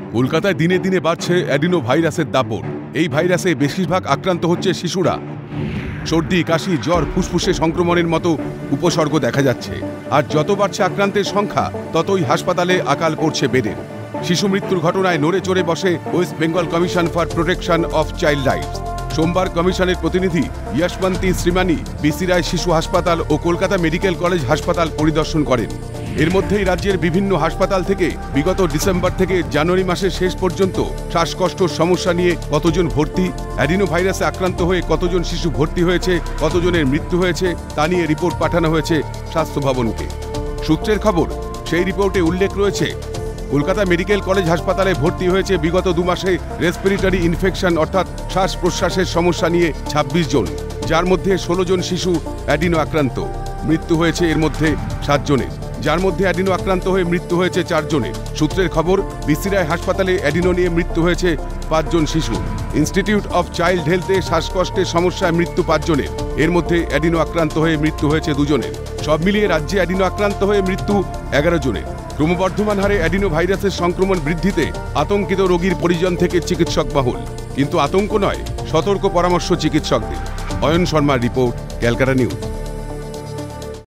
কলকাতায় দিনে দিনে বাড়ছে অ্যাডিনো ভাইরাসের দাপট। এই ভাইরাসে বেশিরভাগ আক্রান্ত হচ্ছে শিশুরা। সর্দি, কাশি, জ্বর, ফুসফুসে সংক্রমণের মতো উপসর্গ দেখা যাচ্ছে। আর যত বাড়ছে আক্রান্তের সংখ্যা, ততই হাসপাতালে আকাল পড়ছে বেডের। শিশু মৃত্যুর ঘটনায় নড়ে চড়ে বসে West Bengal commission for protection of child rights. সোমবার কমিশনের প্রতিনিধি ইয়াশবন্তী শ্রীমানি বিসি রায় শিশু হাসপাতাল ও কলকাতা মেডিকেল কলেজ হাসপাতাল পরিদর্শন করেন। এর মধ্যেই রাজ্যের বিভিন্ন হাসপাতাল থেকে বিগত ডিসেম্বর থেকে জানুয়ারি মাসের শেষ পর্যন্ত শ্বাসকষ্টর সমস্যা নিয়ে কতজন ভর্তি, অ্যাডিনো ভাইরাসে আক্রান্ত হয়ে কতজন শিশু ভর্তি হয়েছে, কতজনের মৃত্যু হয়েছে তা নিয়ে রিপোর্ট পাঠানো হয়েছে স্বাস্থ্য ভবনকে। সূত্রের খবর, সেই রিপোর্টে উল্লেখ রয়েছে কলকাতা মেডিকেল কলেজ হাসপাতালে ভর্তি হয়েছে বিগত 2 মাসে রেসপিরেটরি ইনফেকশন অর্থাৎ শ্বাস প্রশ্বাসের সমস্যা নিয়ে 26 জন, যার মধ্যে 16 জন শিশু অ্যাডিনো আক্রান্ত। মৃত্যু হয়েছে এর মধ্যে 7 জনের, যার মধ্যে অ্যাডিনো আক্রান্ত হয়ে মৃত্যু হয়েছে 4 জনের। সূত্রের খবর, বিসি রায় হাসপাতালে অ্যাডিনো নিয়ে মৃত্যু হয়েছে 5 জন শিশু। ইনস্টিটিউট অফ চাইল্ড হেলথে শ্বাসকষ্টের সমস্যায় মৃত্যু 5 জনের, এর মধ্যে অ্যাডিনো আক্রান্ত হয়ে মৃত্যু হয়েছে 2 জনের। সব মিলিয়ে রাজ্যে অ্যাডিনো আক্রান্ত হয়ে মৃত্যু 11 জনের। ক্রমবর্ধমান হারে অ্যাডিনো ভাইরাসের সংক্রমণ বৃদ্ধিতে আতঙ্কিত রোগীর পরিজন থেকে চিকিৎসক মহল। কিন্তু আতঙ্ক নয়, সতর্ক পরামর্শ চিকিৎসকদের। অয়ন শর্মার রিপোর্ট, ক্যালকাটা নিউজ।